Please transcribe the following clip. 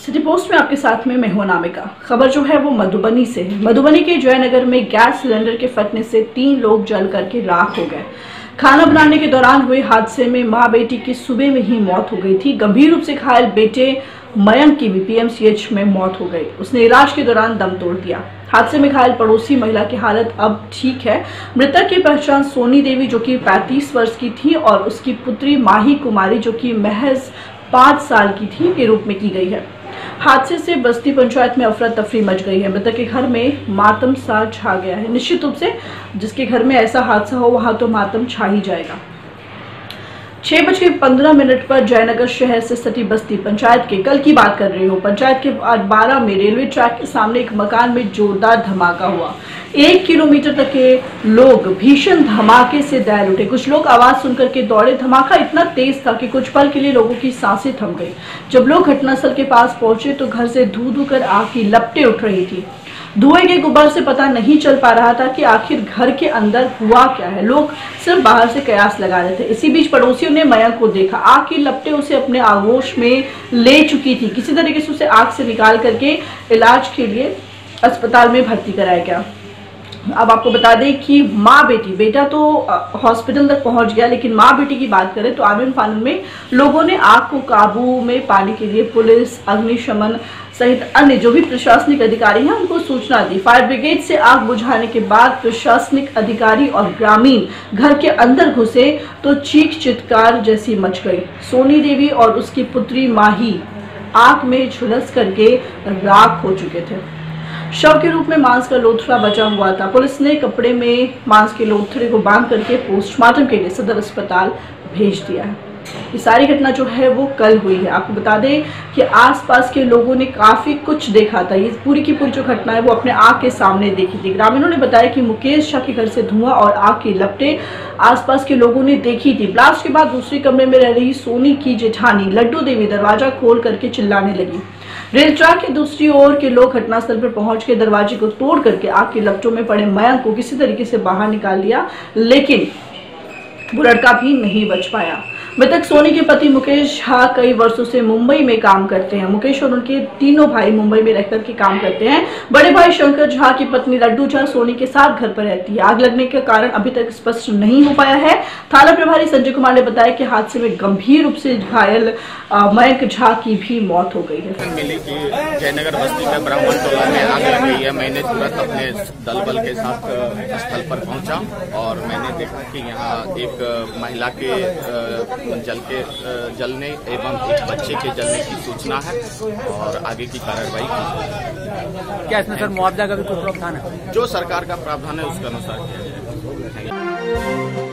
City post में आपके साथ में मैं हूं अनामिका। खबर जो है वो मधुबनी से है। मधुबनी के जयनगर में गैस सिलेंडर के फटने से 3 लोग जल करके राख हो गए। खाना बनाने के दौरान हुए हादसे में मां बेटी की सुबह में ही मौत हो गई थी। गंभीर रूप से घायल बेटे मयंक की भी पीएमसीएच में मौत हो गई। उसने इलाज के दौरान दम तोड़ दिया। हादसे में घायल पड़ोसी महिला की हालत अब ठीक है। मृतक की पहचान सोनी देवी जो कि 35 वर्ष की थी और उसकी पुत्री माही कुमारी जो कि महज 5 साल की थी के रूप में की गई है। हादसे से बस्ती पंचायत में अफरा तफरी मच गई है। मृतक के घर में मातम सा छा गया है। निश्चित रूप से जिसके घर में ऐसा हादसा हो वहां तो मातम छा ही जाएगा। 6:15 पर जयनगर शहर से सटी बस्ती पंचायत के कल की बात कर रही हूँ। पंचायत के 12 में रेलवे ट्रैक के सामने एक मकान में जोरदार धमाका हुआ। 1 किलोमीटर तक के लोग भीषण धमाके से दहल उठे। कुछ लोग आवाज सुनकर के दौड़े। धमाका इतना तेज था कि कुछ पल के लिए लोगों की सांसें थम गई। जब लोग घटनास्थल के पास पहुंचे तो घर से धू धू कर आग की लपटें उठ रही थी। धुएं के गुब्बार से पता नहीं चल पा रहा था कि आखिर घर के अंदर हुआ क्या है। लोग सिर्फ बाहर से कयास लगा रहे थे। इसी बीच पड़ोसियों ने मयंक को देखा। आग की लपटें उसे अपने आगोश में ले चुकी थी। किसी तरीके से उसे आग से निकाल करके इलाज के लिए अस्पताल में भर्ती कराया गया। अब आपको बता दें कि माँ बेटी, बेटा तो हॉस्पिटल तक पहुंच गया, लेकिन माँ बेटी की बात करें तो आनन फानन में लोगों ने आग को काबू में पाने के लिए पुलिस, अग्निशमन सहित अन्य जो भी प्रशासनिक अधिकारी हैं उनको सूचना दी। फायर ब्रिगेड से आग बुझाने के बाद प्रशासनिक अधिकारी और ग्रामीण घर के अंदर घुसे तो चीख चित्कार जैसी मच गई। सोनी देवी और उसकी पुत्री माही आग में झुलस करके राख हो चुके थे। शव के रूप में मांस का लोथड़ा बचा हुआ था। पुलिस ने कपड़े में मांस के लोथड़े को बांध करके पोस्टमार्टम के लिए सदर अस्पताल भेज दिया है। ये सारी घटना जो है वो कल हुई है। आपको बता दें कि आसपास के लोगों ने काफी कुछ देखा था। ये पूरी की पूरी जो घटना है वो अपने आंख के सामने देखी थी। ग्रामीणों ने बताया कि मुकेश शाह के घर से धुआं और आग की लपटें आसपास के लोगों ने देखी थी। ब्लास्ट के बाद दूसरे कमरे में रह रही सोनी की जेठानी लड्डू देवी दरवाजा खोल करके चिल्लाने लगी। रेल ट्रैक की दूसरी ओर के लोग घटनास्थल पर पहुंच के दरवाजे को तोड़ करके आग की लपटों में पड़े मयंक को किसी तरीके से बाहर निकाल लिया, लेकिन वो लड़का भी नहीं बच पाया। मृतक सोनी के पति मुकेश झा कई वर्षों से मुंबई में काम करते हैं। मुकेश और उनके तीनों भाई मुंबई में रहकर के काम करते हैं। बड़े भाई शंकर झा की पत्नी लड्डू झा सोनी के साथ घर पर रहती है। आग लगने का कारण अभी तक स्पष्ट नहीं हो पाया है। थाना प्रभारी संजय कुमार ने बताया कि हादसे में गंभीर रूप से घायल मयंक झा की भी मौत हो गई है। मिली कि जयनगर बस्ती में ब्राह्मण टोला में आग लग गई है। मैंने तुरंत अपने दल बल के साथ स्थल पर पहुंचा और मैंने देखा कि यहाँ एक महिला के जलने एवं एक बच्चे के जलने की सूचना है और आगे की कार्रवाई की। क्या इसमें सर मुआवजा का भी कोई प्रावधान है? जो सरकार का प्रावधान है उसके अनुसार किया जाएगा।